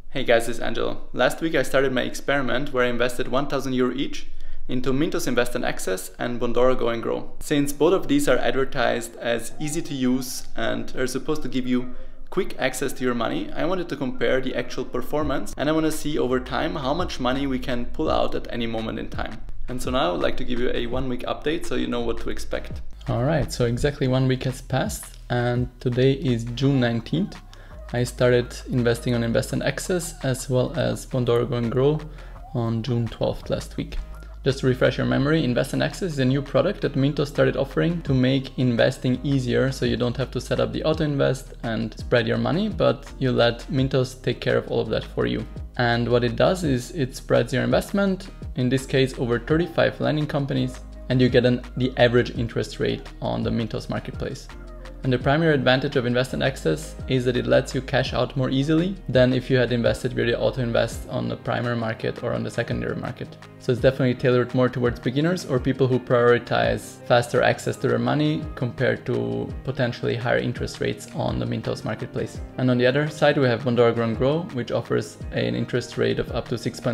Hey guys, this is Angelo. Last week I started my experiment where I invested 1,000 euro each into Mintos Invest and Access and Bondora Go and Grow. Since both of these are advertised as easy to use and are supposed to give you quick access to your money, I wanted to compare the actual performance and I want to see over time how much money we can pull out at any moment in time. And so now I would like to give you a 1 week update so you know what to expect. Alright, so exactly 1 week has passed and today is June 19th. I started investing on Invest and Access as well as Bondora Go and Grow on June 12th last week. Just to refresh your memory, Invest and Access is a new product that Mintos started offering to make investing easier, so you don't have to set up the auto invest and spread your money, but you let Mintos take care of all of that for you. And what it does is it spreads your investment, in this case over 35 lending companies, and you get the average interest rate on the Mintos marketplace. And the primary advantage of Invest and Access is that it lets you cash out more easily than if you had invested via the auto invest on the primary market or on the secondary market. So it's definitely tailored more towards beginners or people who prioritize faster access to their money compared to potentially higher interest rates on the Mintos marketplace. And on the other side, we have Bondora Go and Grow, which offers an interest rate of up to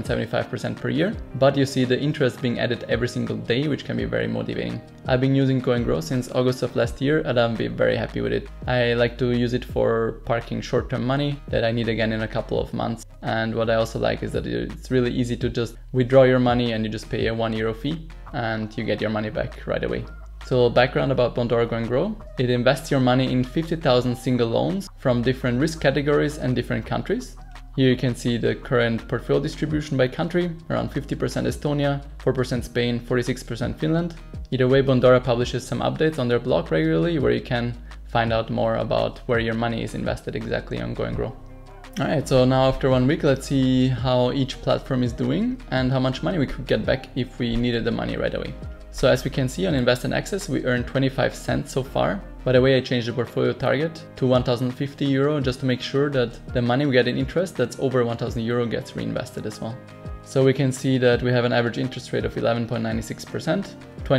6.75% per year. But you see the interest being added every single day, which can be very motivating. I've been using Go and Grow since August of last year and I'm very happy with it. I like to use it for parking short-term money that I need again in a couple of months. And what I also like is that it's really easy to just withdraw your money and you just pay a €1 fee and you get your money back right away. So background about Bondora Go and Grow. It invests your money in 50,000 single loans from different risk categories and different countries. Here you can see the current portfolio distribution by country, around 50% Estonia, 4% Spain, 46% Finland. Either way, Bondora publishes some updates on their blog regularly where you can find out more about where your money is invested exactly on Go and Grow. Alright, so now after 1 week, let's see how each platform is doing and how much money we could get back if we needed the money right away. So as we can see on Invest and Access, we earned 25 cents so far. By the way, I changed the portfolio target to 1,050 euro just to make sure that the money we get in interest that's over 1,000 euro gets reinvested as well. So we can see that we have an average interest rate of 11.96%,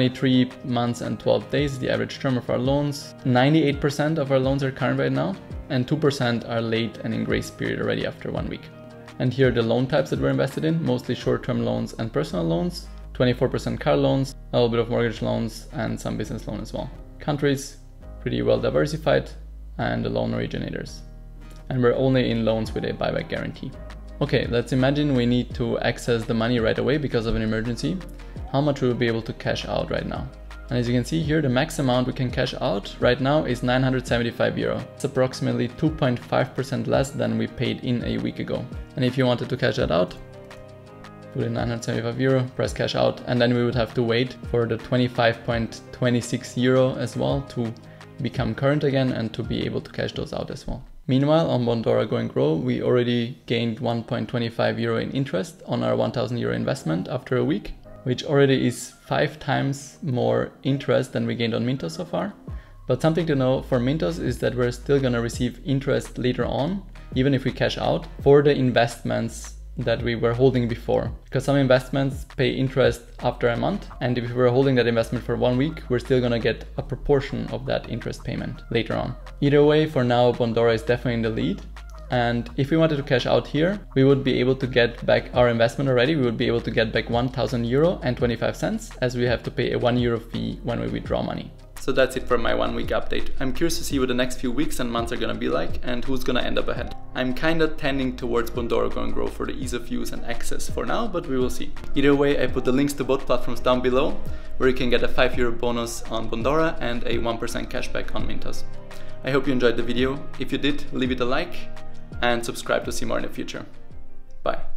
23 months and 12 days, the average term of our loans. 98% of our loans are current right now, and 2% are late and in grace period already after 1 week. And here are the loan types that we're invested in, mostly short-term loans and personal loans, 24% car loans, a little bit of mortgage loans, and some business loan as well. Countries, pretty well diversified, and the loan originators. And we're only in loans with a buyback guarantee. Okay, let's imagine we need to access the money right away because of an emergency. How much will we be able to cash out right now? And as you can see here, the max amount we can cash out right now is 975 euro. It's approximately 2.5% less than we paid in a week ago. And if you wanted to cash that out, put in 975 euro, press cash out, and then we would have to wait for the 25.26 euro as well to become current again and to be able to cash those out as well. Meanwhile, on Bondora Go and Grow, we already gained 1.25 euro in interest on our 1,000 euro investment after a week, which already is 5 times more interest than we gained on Mintos so far. But something to know for Mintos is that we're still gonna receive interest later on, even if we cash out, for the investments that we were holding before, because some investments pay interest after a month, and if we were holding that investment for 1 week, we're still gonna get a proportion of that interest payment later on. Either way, for now, Bondora is definitely in the lead, and if we wanted to cash out here, we would be able to get back our investment already. We would be able to get back 1,000 euro and 25 cents, as we have to pay a €1 fee when we withdraw money. So that's it for my 1 week update. I'm curious to see what the next few weeks and months are gonna be like and who's gonna end up ahead. I'm kinda tending towards Bondora Go and Grow for the ease of use and access for now, but we will see. Either way, I put the links to both platforms down below, where you can get a €5 bonus on Bondora and a 1% cashback on Mintos. I hope you enjoyed the video. If you did, leave it a like and subscribe to see more in the future. Bye.